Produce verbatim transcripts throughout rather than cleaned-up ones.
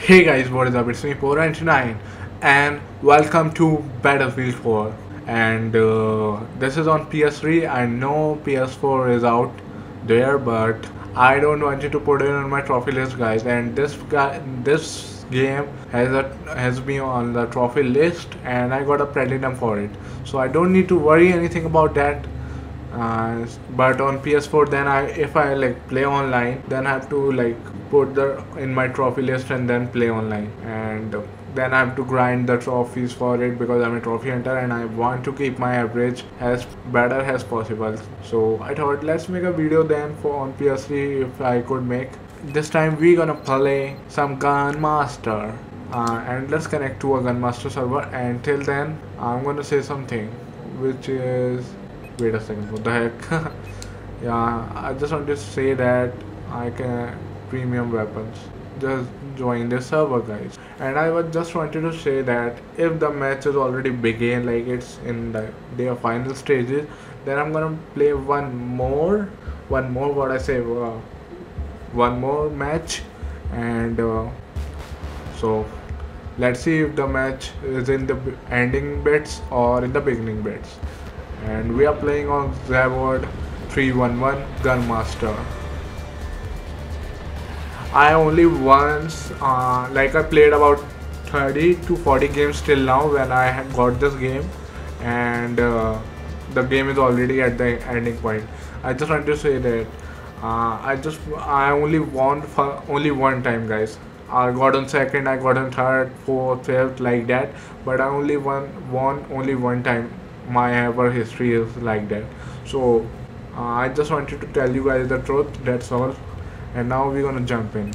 Hey guys, what is up? It's me four ninety-nine and welcome to Battlefield four. And uh, this is on P S three. I know P S four is out there, but I don't want you to put it on my trophy list, guys. And this guy, this game has a has been on the trophy list, and I got a platinum for it. So I don't need to worry anything about that. Uh, but on P S four, then I if I like play online, then I have to like put the in my trophy list and then play online, and uh, then I have to grind the trophies for it because I'm a trophy hunter and I want to keep my average as better as possible. So I thought let's make a video then for on P S three if I could make. This time we gonna play some Gun Master. Uh, and let's connect to a Gun Master server. And till then, I'm gonna say something, which is wait a second, what the heck? Yeah, I just want to say that I can premium weapons. Just join the server, guys. And I was just wanted to say that if the match is already began, like it's in the their final stages, then I'm gonna play one more, one more. What I say, uh, one more match, and uh, so let's see if the match is in the b- ending bits or in the beginning bits. And we are playing on Zavod three one one Gunmaster. I only once, uh, like I played about thirty to forty games till now when I had got this game, and uh, the game is already at the ending point. I just want to say that uh, I just I only won for only one time, guys. I got on second, I got on third, fourth, fifth, like that. But I only won won only one time. My ever history is like that. So uh, I just wanted to tell you guys the truth. That's all. And now we're gonna jump in.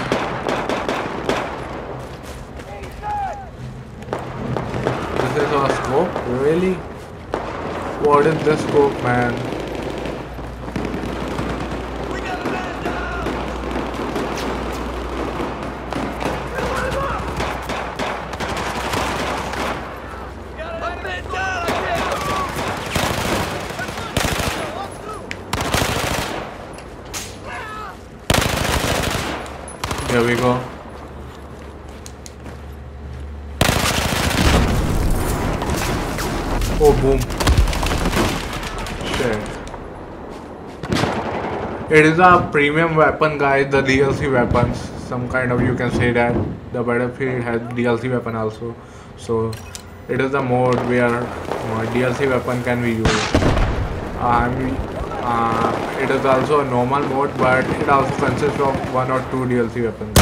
This is our scope, really? What is this scope, man? Here we go. Oh, boom. Shit. It is a premium weapon, guys, the D L C weapons. Some kind of, you can say that. The Battlefield has D L C weapon also. So, it is the mode where uh, D L C weapon can be used. Um, uh, it is also a normal mode, but it also consists of one or two D L C weapons.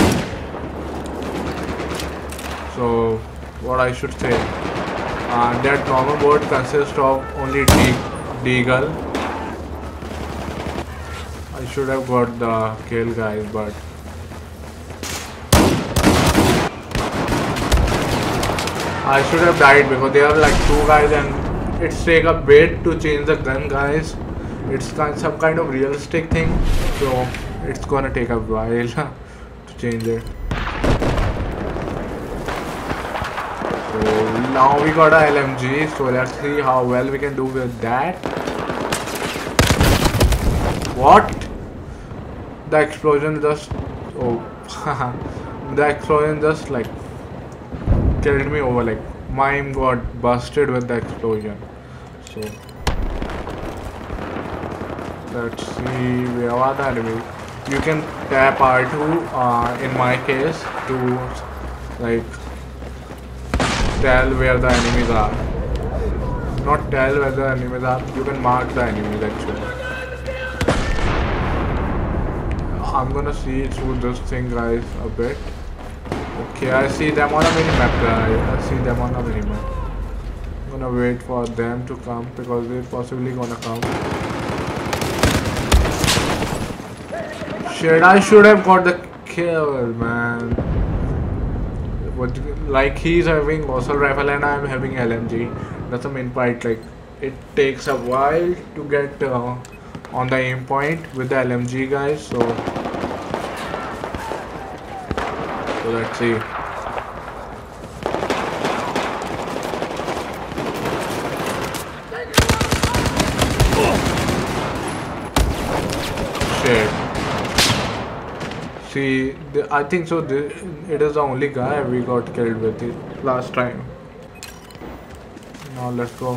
So, what I should say, uh, that normal mode consists of only de deagle. I should have got the kill, guys, but I should have died because there are like two guys and it's take a bit to change the gun, guys. It's kind some kind of realistic thing, so it's gonna take a while to change it. So now we got a L M G, so let's see how well we can do with that. What? The explosion just oh the explosion just like killed me over, like mine got busted with the explosion. So let's see where are the enemies. You can tap R two uh, in my case to like tell where the enemies are. Not tell where the enemies are, you can mark the enemies actually. I'm gonna see through this thing, guys, a bit. Okay, I see them on a minimap, guys. I see them on a minimap. I'm gonna wait for them to come because they're possibly gonna come. Shit, I should have got the kill, man. What, like he's having assault rifle and I'm having L M G. That's the main point. Like it takes a while to get uh, on the aim point with the L M G, guys. So, so let's see. Shit. See, the, I think so. The, it is the only guy we got killed with it last time. Now let's go.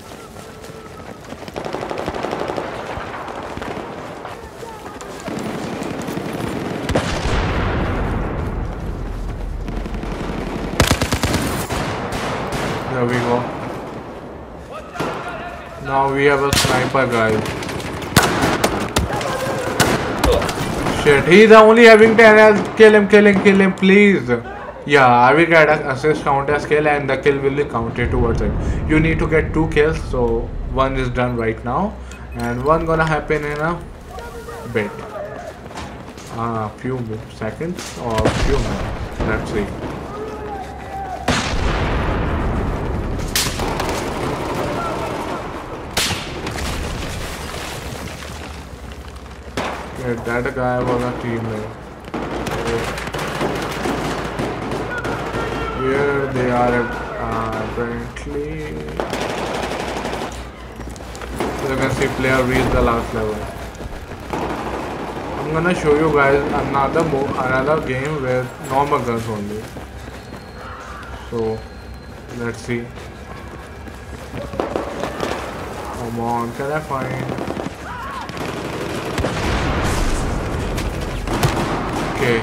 There we go. Now we have a sniper, guys. Shit, he's only having ten health. Kill him, kill him, kill him, please. Yeah, I will get an assist count as kill and the kill will be counted towards it. You need to get two kills, so one is done right now. And one gonna happen in a bit. A uh, few seconds or few minutes. Let's see. Okay, that guy was a teammate. Here they are uh, apparently. You can see player reached the last level. I'm gonna show you guys another mo another game with normal guns only. So let's see. Come on, can I find? Okay.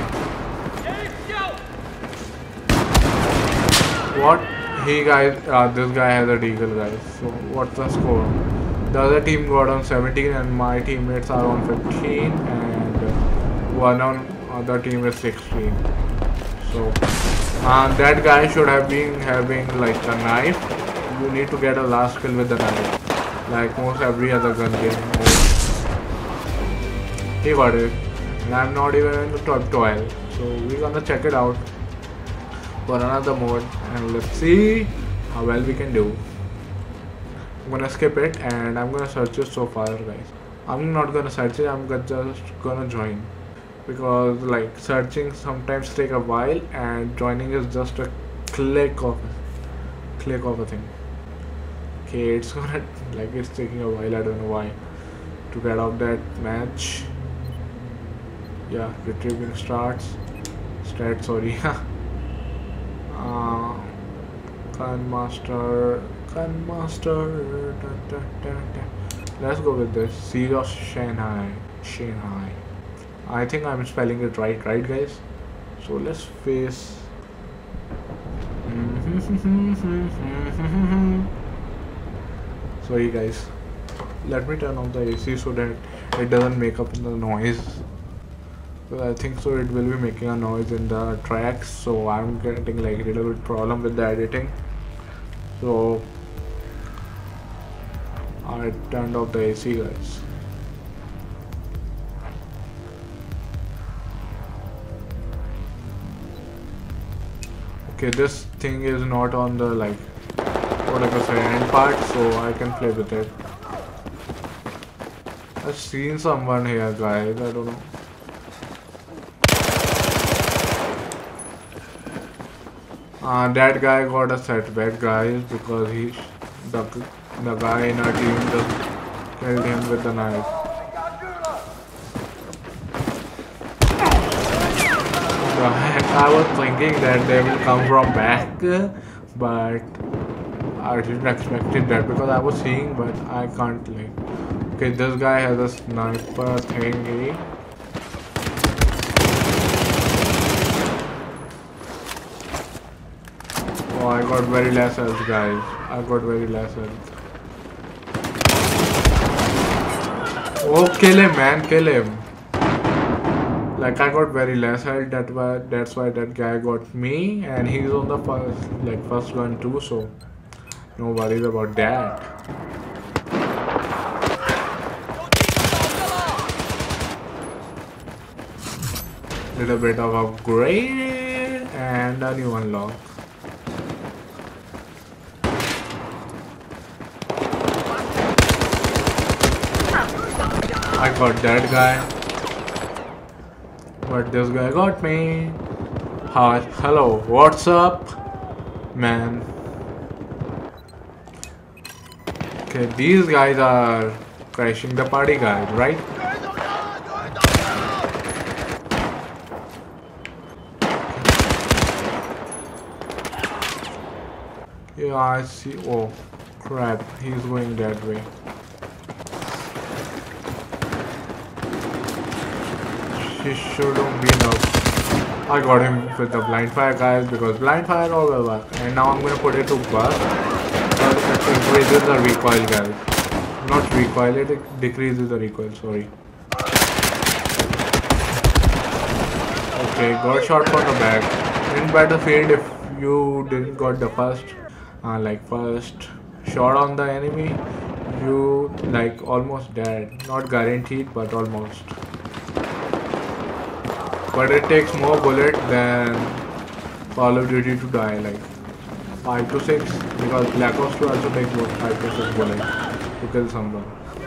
What? He guys, uh, this guy has a deagle, guys. So what's the score? The other team got on seventeen and my teammates are on fifteen and one on other team is sixteen. So uh, that guy should have been having like a knife. You need to get a last kill with the knife, like most every other gun game. He got it. And I'm not even in the top twelve, so we're gonna check it out for another mode and let's see how well we can do. I'm gonna skip it and I'm gonna search it so far, guys. I'm not gonna search it, I'm just gonna join because like searching sometimes take a while and joining is just a click of click of a thing. Okay, it's gonna like it's taking a while, I don't know why, to get out that match. Yeah, retrieving starts. Stat, sorry. uh, Gun Master. Gun Master. Da, da, da, da. Let's go with this. Siege of Shanghai. Shanghai. I think I'm spelling it right, right, guys? So let's face. Sorry, guys. Let me turn off the A C so that it doesn't make up the noise. I think so it will be making a noise in the tracks, so I'm getting like a little bit problem with the editing. So I turned off the A C, guys. Okay, this thing is not on the like what I can say end part, so I can play with it. I've seen someone here, guys. I don't know. Uh, that guy got a setback, guys, because he, the, the guy in our team just killed him with the knife. I was thinking that they will come from back, but I didn't expect it that because I was seeing, but I can't like. Okay, this guy has a sniper thingy. Oh, I got very less health, guys. I got very less health. Oh, kill him, man, kill him. Like I got very less health. That why that's why that guy got me, and he's on the first like first gun too. So no worries about that. Little bit of upgrade and a new unlock. I got that guy, but this guy got me. Hi, hello, what's up, man? Okay, these guys are crashing the party, guys, right? Yeah, I see. Oh, crap. He's going that way. He should have been up. I got him with the blind fire, guys, because blind fire all will work. And now I'm gonna put it to burst. But it increases the recoil, guys. Not recoil, it decreases the recoil, sorry. Okay, got shot from the back. In battlefield, if you didn't got the first, uh, like first shot on the enemy, you like almost dead. Not guaranteed, but almost. But it takes more bullet than Call of Duty to die, like five to six, because Black Ops two also takes about five to six bullets to kill someone.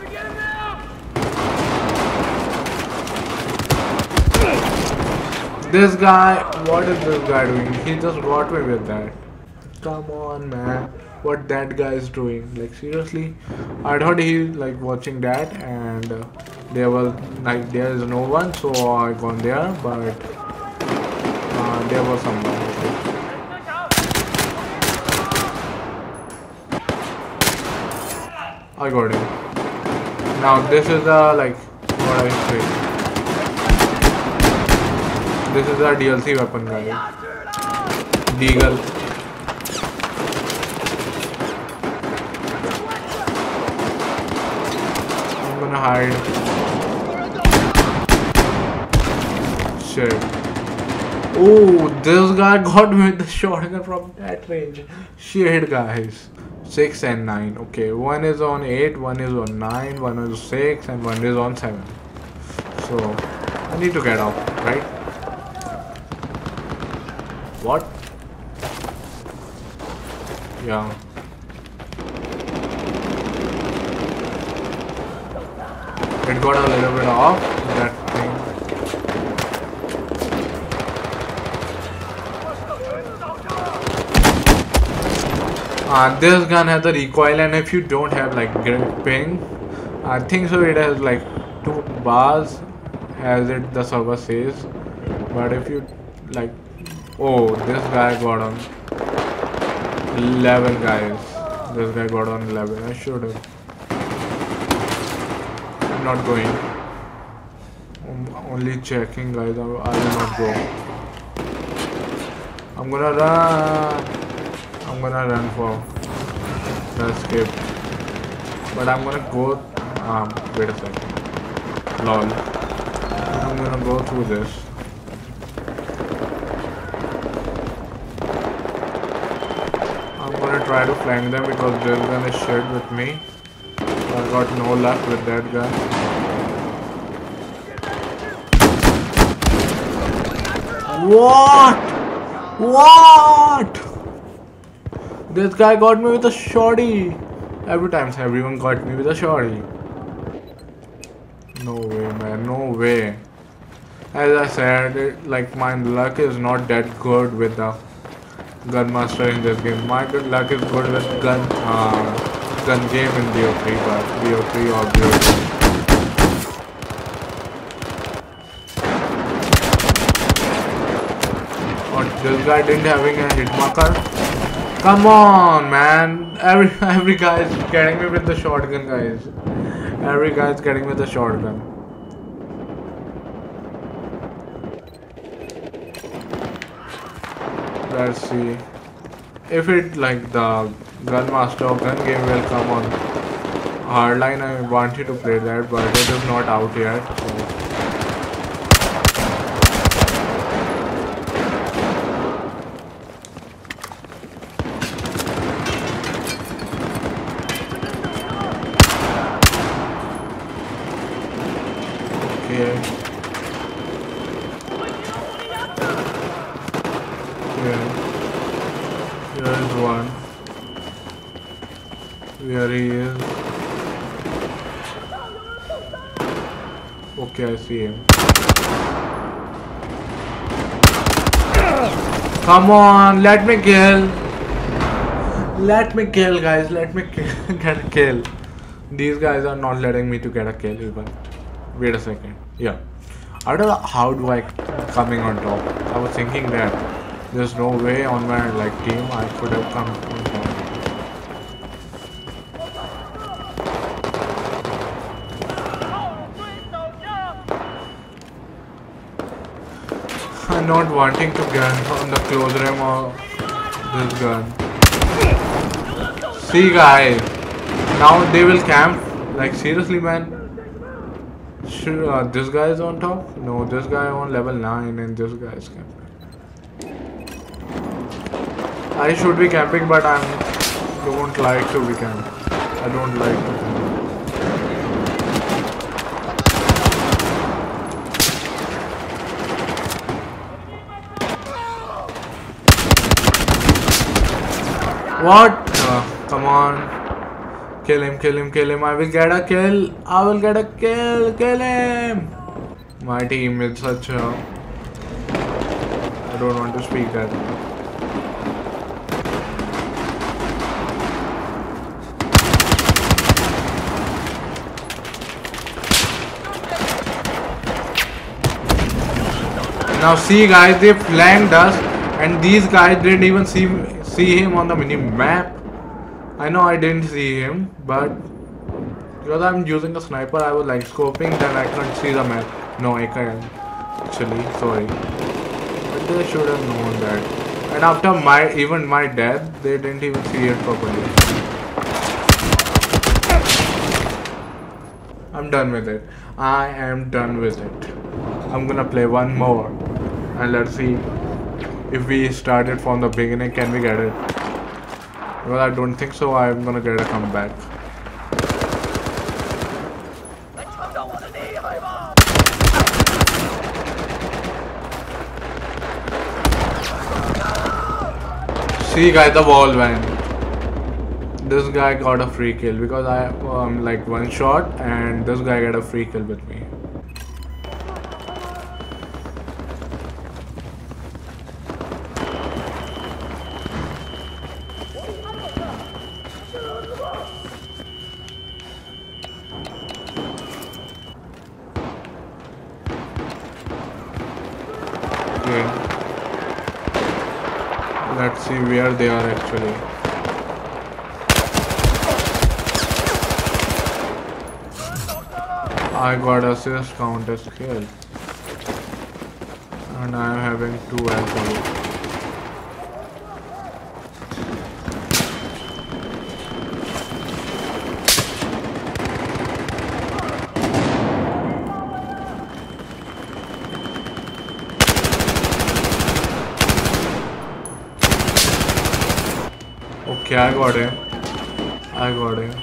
This guy, what is this guy doing? He just got me with that. Come on, man. What that guy is doing? Like seriously, I thought he like watching that, and uh, there was like there is no one, so I gone there, but uh, there was someone. I got him. Now this is the like what I say. This is a D L C weapon, guys. Deagle. I'm gonna hide. Shit. Oh, this guy got me with the shotgun from that range. Shit, guys. six and nine. Okay, one is on eight, one is on nine, one is six, and one is on seven. So, I need to get out, right? What? Yeah. It got a little bit off, that thing. Uh, this gun has a recoil, and if you don't have like gripping, I think so it has like two bars as it the server says. But if you like, oh, this guy got on eleven, guys. This guy got on eleven. I should have. I'm not going. I'm only checking, guys. I will not go. I'm gonna run. I'm gonna run for the escape. But I'm gonna go. Um, wait a second. Lol. I'm gonna go through this. I'm gonna try to flank them because this gun is shared with me. I got no luck with that gun. What? What? This guy got me with a shorty. Every time everyone got me with a shorty. No way, man. No way. As I said, it, like my luck is not that good with the Gunmaster in this game. My good luck is good with gun uh, gun game in B O three, but B O three or B O two. Or this guy didn't having a hit marker. Come on, man! Every every guy is getting me with the shotgun, guys. Every guy is getting with the shotgun. Let's see if it like the Gunmaster or gun game will come on Hardline. I wanted to play that, but it is not out yet. So. Okay. Yeah. Here is one. Where he is. Okay, I see him. Come on, let me kill. Let me kill, guys. Let me kill. Get a kill. These guys are not letting me to get a kill even. Wait a second. Yeah. I don't know how do I coming on top. I was thinking that there's no way on my like team I could have come on top. I'm not wanting to gun on the close range of this gun. See guys, now they will camp. Like seriously man. Should, uh, this guy is on top? No, this guy on level nine and this guy is camping. I should be camping but I don't like to be camp. I don't like to camp. What? Uh, come on. Kill him, kill him, kill him. I will get a kill. I will get a kill. Kill him. My team is such a... I don't want to speak that. Now see guys, they flanked us and these guys didn't even see see him on the mini map. I know I didn't see him, but because I'm using a sniper, I was like scoping, then I couldn't see the map. No, I can't actually, sorry. But they should have known that. And after my even my death, they didn't even see it properly. I'm done with it. I am done with it. I'm gonna play one more and let's see if we started from the beginning. Can we get it? Well, I don't think so. I'm gonna get a comeback. See guys, the wall went. This guy got a free kill because I um like one shot and this guy got a free kill with me. Let's see where they are actually. I got assist, count as kill. And I am having two actually. Okay, I got him. I got him.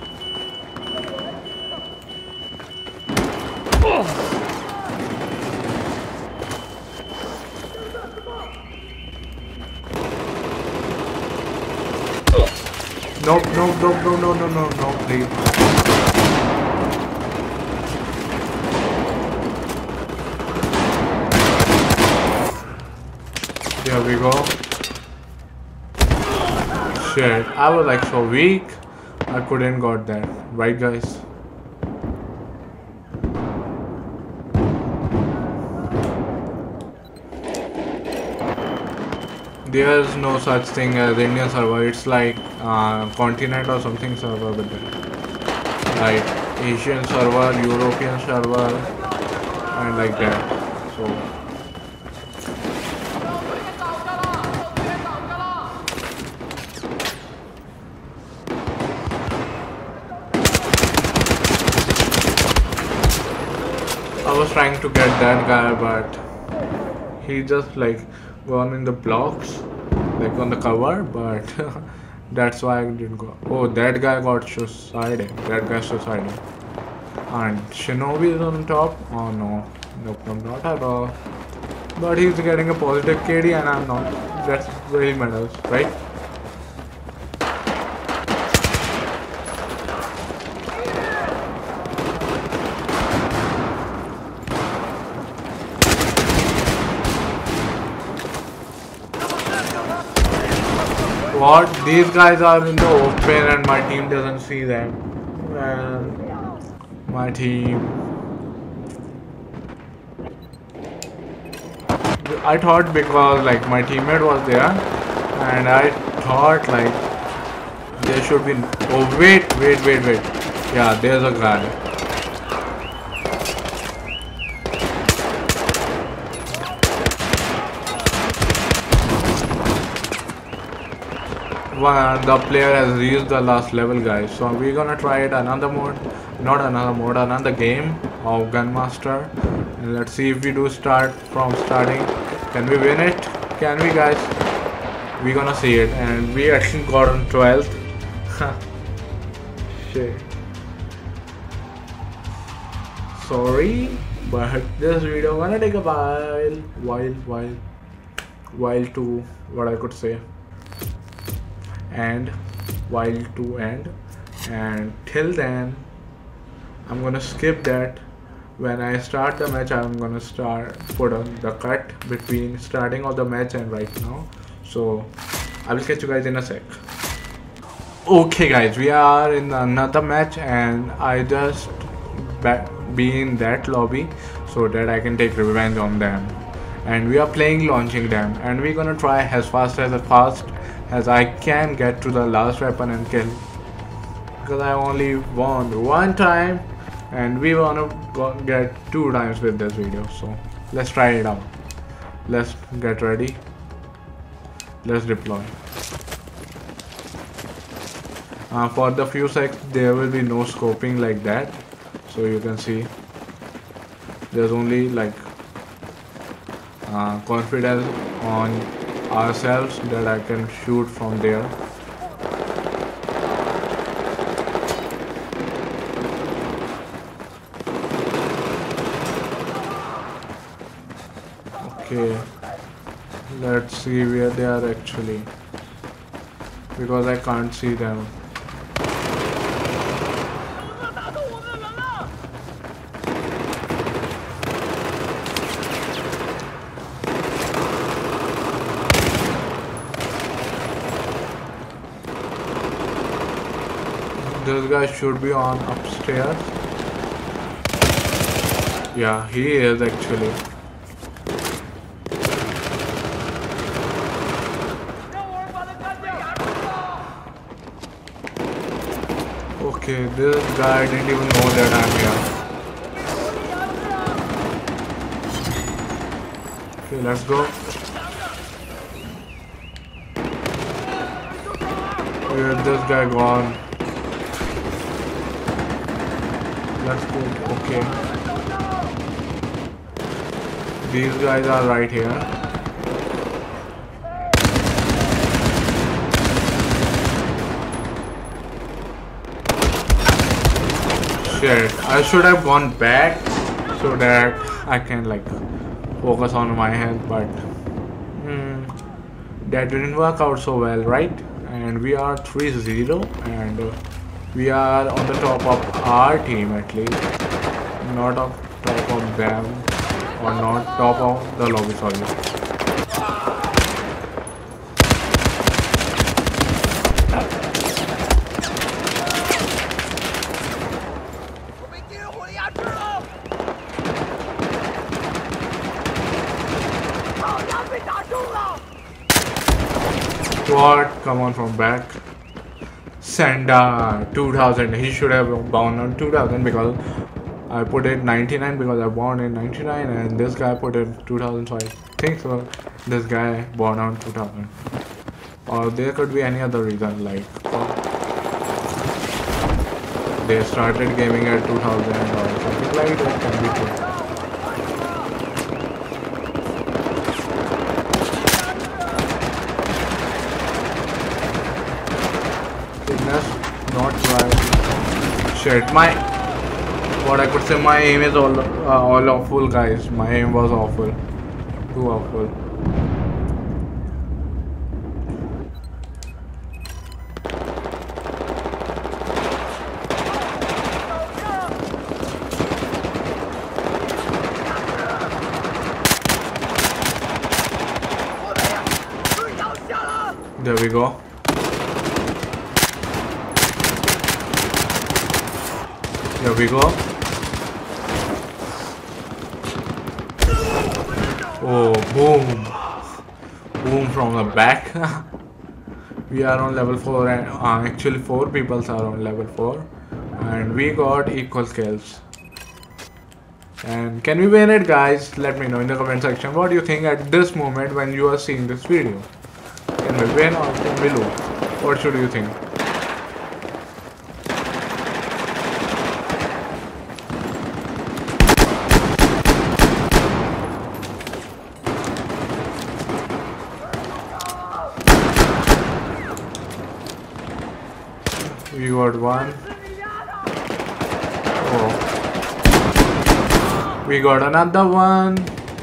Nope, nope, nope, no, no, no, no, no, please. There we go. Shit, I was like so weak, I couldn't got that. Right guys? There's no such thing as Indian server, it's like uh, continent or something server with that. Like Asian server, European server, and like that. So I was trying to get that guy, but he just like gone in the blocks, like on the cover, but that's why I didn't go. Oh, that guy got suicided. That guy suicided. And Shinobi is on top. Oh no, nope, nope, not at all. But he's getting a positive K D and I'm not. That's really matters, right? What? These guys are in the open and my team doesn't see them. And my team. I thought because like my teammate was there and I thought like there should be. Oh wait, wait, wait, wait. Yeah, there's a guy. one, the player has reached the last level, guys. So we're gonna try it another mode, not another mode, another game of Gunmaster. And let's see if we do start from starting. Can we win it? Can we, guys? We're gonna see it. And we actually got on twelfth. Shit. Sorry, but this video gonna take a while, while, while, while to what I could say, and while to end, and till then, I'm gonna skip that. When I start the match, I'm gonna start put on the cut between starting of the match and right now. So I will catch you guys in a sec. Okay, guys, we are in another match, and I just back. Be in that lobby so that I can take revenge on them, and we are playing launching them, and we're gonna try as fast as fast as I can get to the last weapon and kill, because I only won one time and we wanna get two times with this video. So let's try it out. Let's get ready, let's deploy. Uh, for the few seconds there will be no scoping like that. So you can see there's only like uh, confidence on ourselves that I can shoot from there. Okay, let's see where they are actually, because I can't see them. This guy should be on upstairs. Yeah, he is actually. Okay, this guy didn't even know that I'm here. Okay, let's go. Where is this guy gone? Let's go. Okay. These guys are right here. Shit. I should have gone back so that I can like focus on my health, but hmm, that didn't work out so well, right? And we are three zero, and uh, we are on the top of our team at least, not on top of them, or not top of the lobby, sorry. What? Come on from back. Sanda two thousand. He should have bound on two thousand because I put it ninety-nine because I born in ninety-nine, and this guy put it two thousand, so I think so this guy born on two thousand. Or there could be any other reason, like they started gaming at two thousand or something like that. Can be true. Not right. Shit, my what I could say, my aim is all uh, all awful, guys. My aim was awful, too awful. There we go. There we go. Oh, boom. Boom from the back. We are on level four, and uh, actually four people are on level four. And we got equal kills. And can we win it, guys? Let me know in the comment section. What do you think at this moment when you are seeing this video? Can we win or can we lose? What should you think? We got one. Oh. We got another one.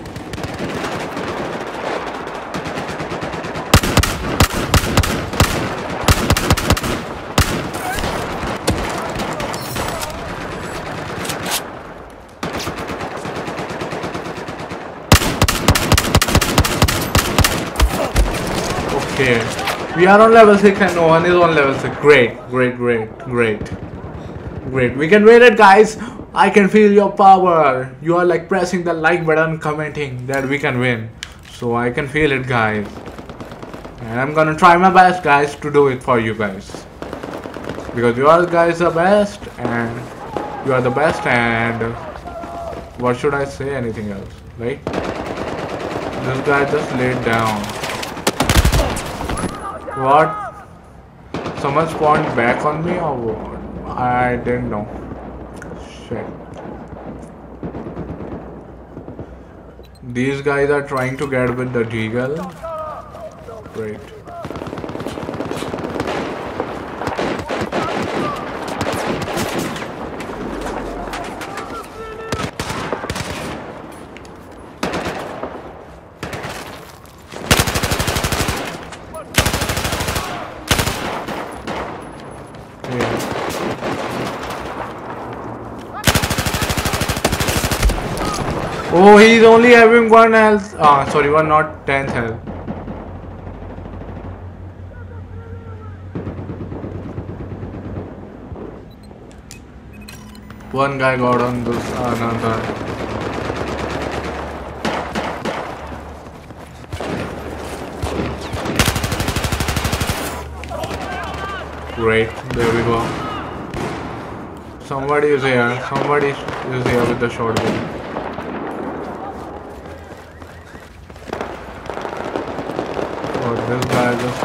Okay. We are on level six and no one is on level six. Great, great, great, great. Great. We can win it, guys. I can feel your power. You are like pressing the like button, commenting that we can win. So I can feel it, guys. And I'm gonna try my best, guys, to do it for you guys. Because you are guys are best and you are the best, and what should I say anything else, right? This guy just laid down. What? Someone spawned back on me or what? I didn't know. Shit. These guys are trying to get with the deagle. Great. Oh, he's only having one health. Ah, sorry, one not tenth health. One guy got on this another. Great, there we go. Somebody is here. Somebody is here with the shotgun. This guy just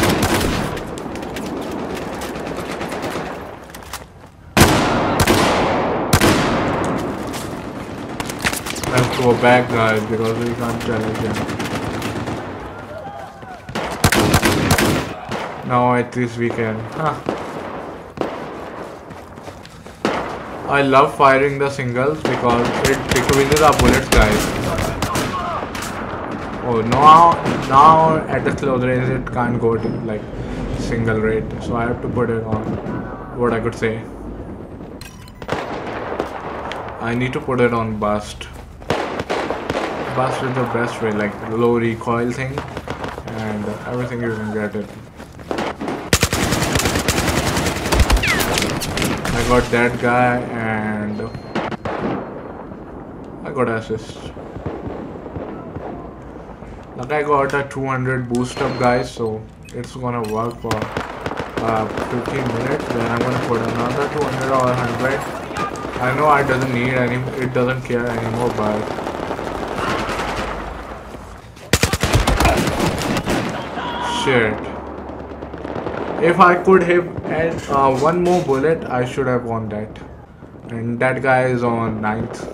let's go back, guys, because we can't challenge him. Now at least we can. Huh. I love firing the singles because it decreases our bullets, guys. Oh, now, now at the close range it can't go to like single rate, so I have to put it on what I could say. I need to put it on burst. Burst is the best way, like low recoil thing, and everything you can get it. I got that guy and I got assist. Like I got a two hundred boost up, guys, so it's gonna work for uh, fifteen minutes. Then I'm gonna put another two hundred or one hundred. I know it doesn't need any, it doesn't care anymore, but shit. If I could have had uh, one more bullet, I should have won that. And that guy is on ninth.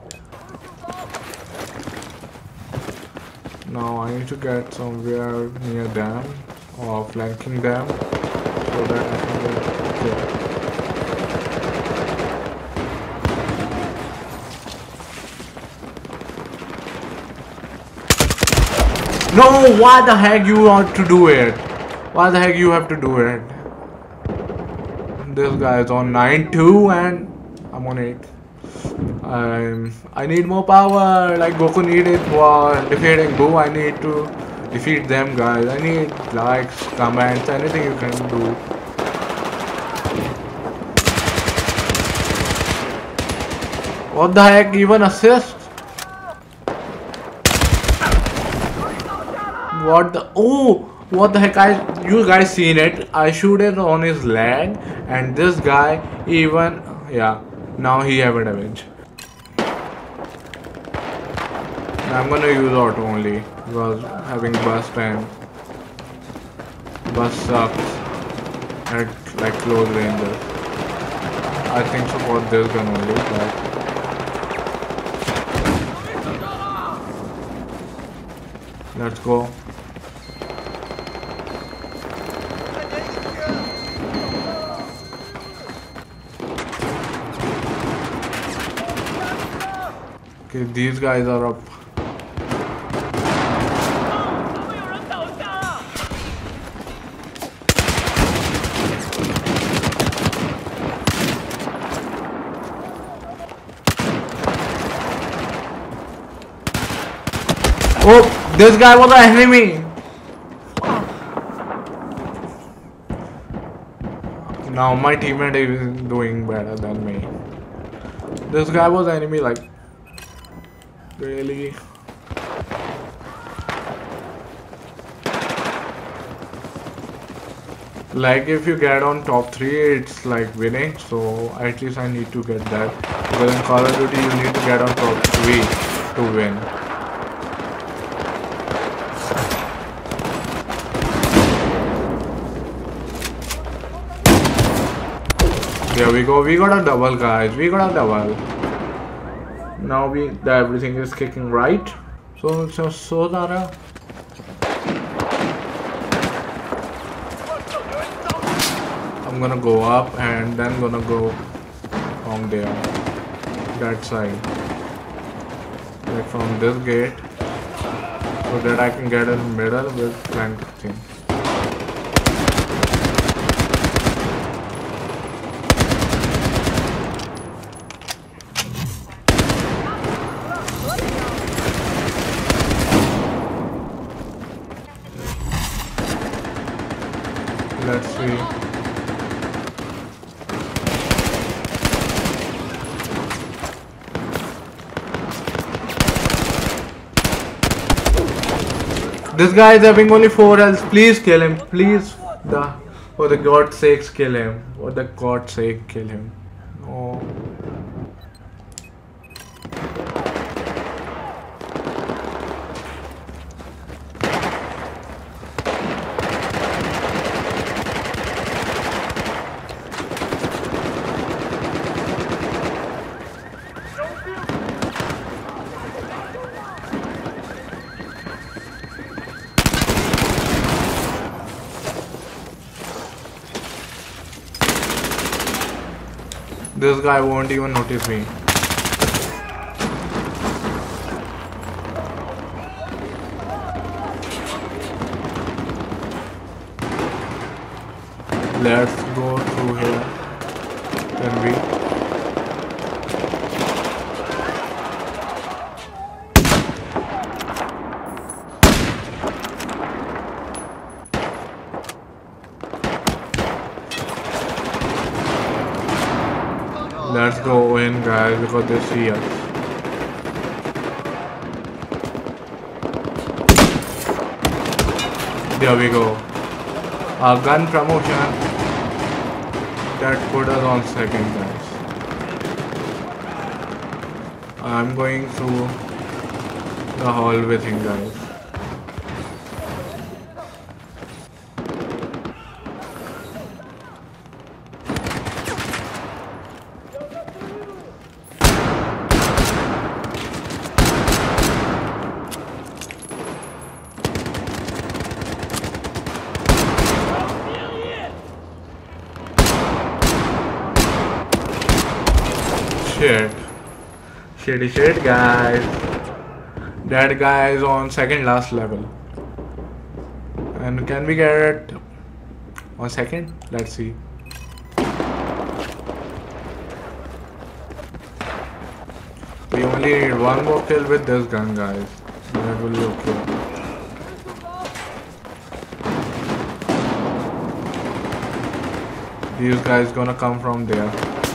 Now I need to get somewhere near them or flanking them so that I can get okay. No, why the heck you want to do it? Why the heck you have to do it? This guy is on nine two and I'm on eight. Um, I need more power, like Goku needed for defeating Boo. I need to defeat them, guys. I need likes, comments, anything you can do. What the heck, even assist? What the, oh, what the heck, I, you guys seen it. I shoot it on his leg and this guy even, yeah, now he have a damage. I'm gonna use auto only because having burst and burst sucks. at like close ranges. I think so for this gun only, but let's go. Okay, these guys are up. Oh, this guy was an enemy. Now my teammate is doing better than me. This guy was an enemy, like really. Like if you get on top three, it's like winning. So at least I need to get that, because in Call of Duty you need to get on top three to win. There we go. We got a double, guys. We got a double. Now we the everything is kicking right. So so so Dara. I'm gonna go up and then gonna go from there, that side, like from this gate, so that I can get in the middle with flank thing. Let's see. This guy is having only four health. Please kill him. Please. The for the God's sakes kill him. For the God's sake kill him. No. This guy won't even notice me. Let's go through here. Can we? Let's go in, guys, because they see us. There we go. A gun promotion that put us on second, guys. I'm going through the hallway thing, guys. Shit. Shitty shit, guys. That guy is on second last level. And can we get it on second? Let's see. We only need one more kill with this gun, guys. That will be okay. These guys gonna come from there.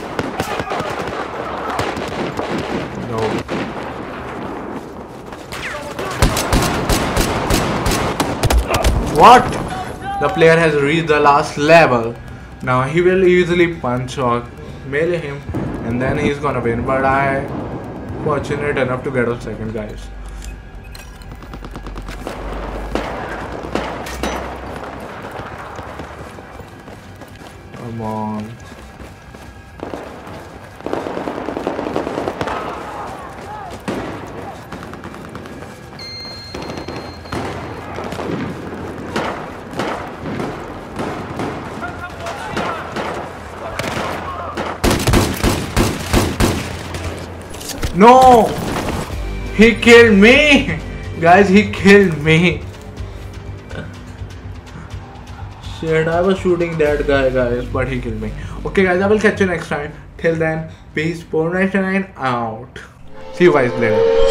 No. What? The player has reached the last level. Now he will easily punch or melee him and then he's gonna win. But I fortunate enough to get a second, guys. Come on. No! He killed me! Guys, he killed me! Shit, I was shooting that guy, guys, but he killed me. Okay, guys, I will catch you next time. Till then, peace, four ninety-nine out. See you guys later.